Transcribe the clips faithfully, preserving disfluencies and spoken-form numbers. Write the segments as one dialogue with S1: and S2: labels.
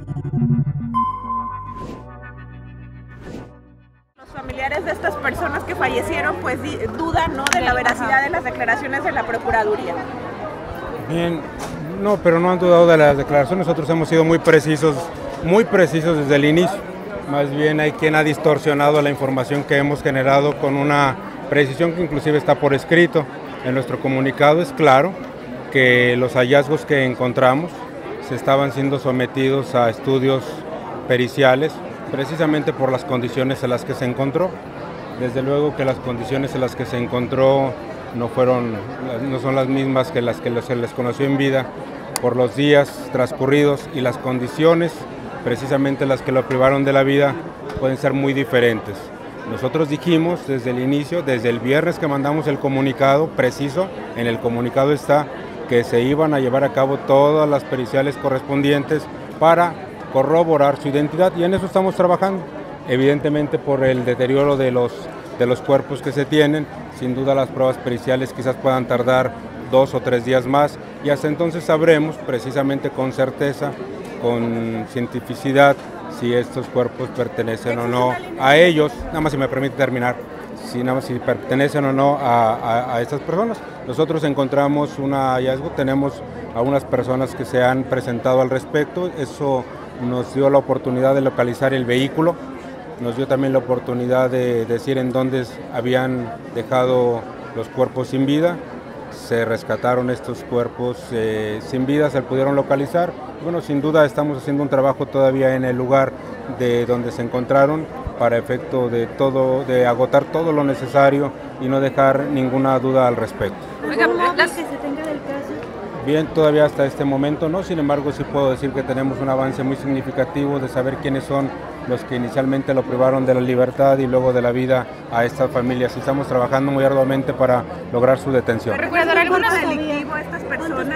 S1: Los familiares de estas personas que fallecieron pues dudan, ¿no?, de la veracidad de las declaraciones de la Procuraduría.
S2: Bien, no, pero no han dudado de las declaraciones. Nosotros hemos sido muy precisos, muy precisos desde el inicio. Más bien hay quien ha distorsionado la información que hemos generado con una precisión que inclusive está por escrito. En nuestro comunicado es claro que los hallazgos que encontramos se estaban siendo sometidos a estudios periciales precisamente por las condiciones en las que se encontró. Desde luego que las condiciones en las que se encontró no fueron, no son las mismas que las que se les conoció en vida por los días transcurridos, y las condiciones, precisamente las que lo privaron de la vida, pueden ser muy diferentes. Nosotros dijimos desde el inicio, desde el viernes que mandamos el comunicado preciso, en el comunicado está que se iban a llevar a cabo todas las periciales correspondientes para corroborar su identidad, y en eso estamos trabajando. Evidentemente, por el deterioro de los, de los cuerpos que se tienen, sin duda las pruebas periciales quizás puedan tardar dos o tres días más, y hasta entonces sabremos precisamente con certeza, con cientificidad, si estos cuerpos pertenecen o no a ellos. Nada más, si me permite terminar, si, nada más, si pertenecen o no a, a, a estas personas. Nosotros encontramos un hallazgo, tenemos a unas personas que se han presentado al respecto. Eso nos dio la oportunidad de localizar el vehículo, nos dio también la oportunidad de decir en dónde habían dejado los cuerpos sin vida. Se rescataron estos cuerpos eh, sin vida, se pudieron localizar. Bueno, sin duda estamos haciendo un trabajo todavía en el lugar de donde se encontraron para efecto de todo, de agotar todo lo necesario y no dejar ninguna duda al respecto.
S3: Oiga, las que se tenga del caso.
S2: Bien, todavía hasta este momento no, sin embargo sí puedo decir que tenemos un avance muy significativo de saber quiénes son los que inicialmente lo privaron de la libertad y luego de la vida a estas familias, y estamos trabajando muy arduamente para lograr su detención.
S1: ¿Recuerdan alguno delictivo a estas personas?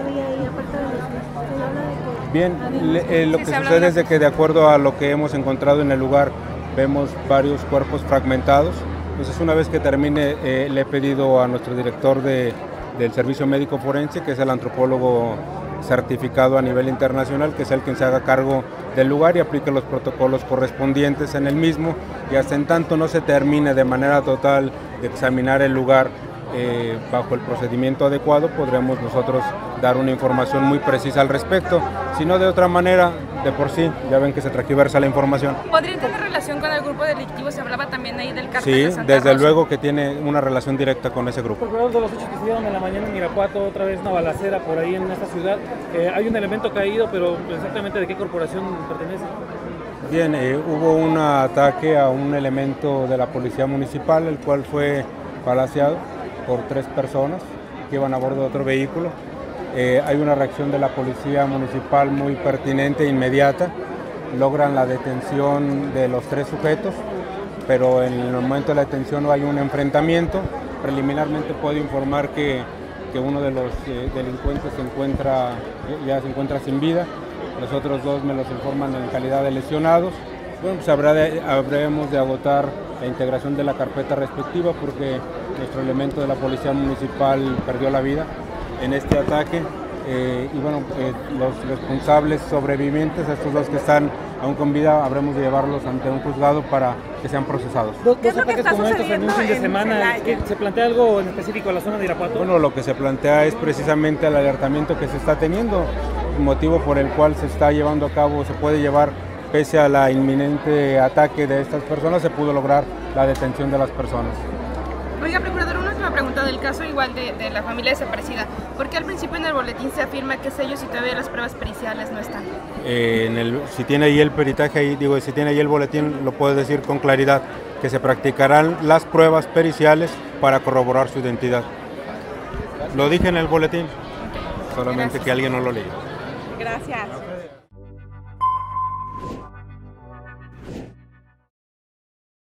S2: Bien, le, eh, lo que sucede es de que de acuerdo a lo que hemos encontrado en el lugar, vemos varios cuerpos fragmentados. Entonces, una vez que termine, eh, le he pedido a nuestro director de del Servicio Médico Forense, que es el antropólogo certificado a nivel internacional, que es el quien se haga cargo del lugar y aplique los protocolos correspondientes en el mismo, y hasta en tanto no se termine de manera total de examinar el lugar eh, bajo el procedimiento adecuado, podremos nosotros dar una información muy precisa al respecto. Si no, de otra manera, de por sí, ya ven que se transgiversa la información.
S3: ¿Podría tener relación con el grupo delictivo? Se hablaba también ahí del cártel
S2: sí,
S3: de Santa
S2: desde
S3: Rosa.
S2: luego que tiene una relación directa con ese grupo.
S4: Por de los hechos que se dieron en la mañana en Irapuato, otra vez una balacera por ahí en esta ciudad, eh, hay un elemento caído, pero exactamente de qué corporación pertenece.
S2: Bien, eh, hubo un ataque a un elemento de la policía municipal, el cual fue balaceado por tres personas que iban a bordo de otro vehículo. Eh, hay una reacción de la policía municipal muy pertinente e inmediata, logran la detención de los tres sujetos, pero en el momento de la detención no hay un enfrentamiento. Preliminarmente puedo informar que, que uno de los eh, delincuentes se encuentra, ya se encuentra sin vida, los otros dos me los informan en calidad de lesionados. Bueno, pues habrá de, habremos de agotar la integración de la carpeta respectiva, porque nuestro elemento de la policía municipal perdió la vida en este ataque, eh, y bueno, eh, los responsables sobrevivientes, estos dos que están aún con vida, habremos de llevarlos ante un juzgado para que sean procesados.
S4: Dos, dos ataques como estos en un fin de semana, ¿se plantea algo en específico a la zona de Irapuato?
S2: Bueno, lo que se plantea es precisamente el alertamiento que se está teniendo, motivo por el cual se está llevando a cabo, se puede llevar, pese a la inminente ataque de estas personas, se pudo lograr la detención de las personas.
S3: Oiga, procurador, una última pregunta del caso igual de, de la familia desaparecida. ¿Por qué al principio en el boletín se afirma que es ellos y todavía las pruebas periciales no están?
S2: Eh, en el, si tiene ahí el peritaje, ahí, digo, si tiene ahí el boletín, lo puedo decir con claridad, que se practicarán las pruebas periciales para corroborar su identidad. Lo dije en el boletín, solamente Gracias. Que alguien no lo leyó.
S1: Gracias.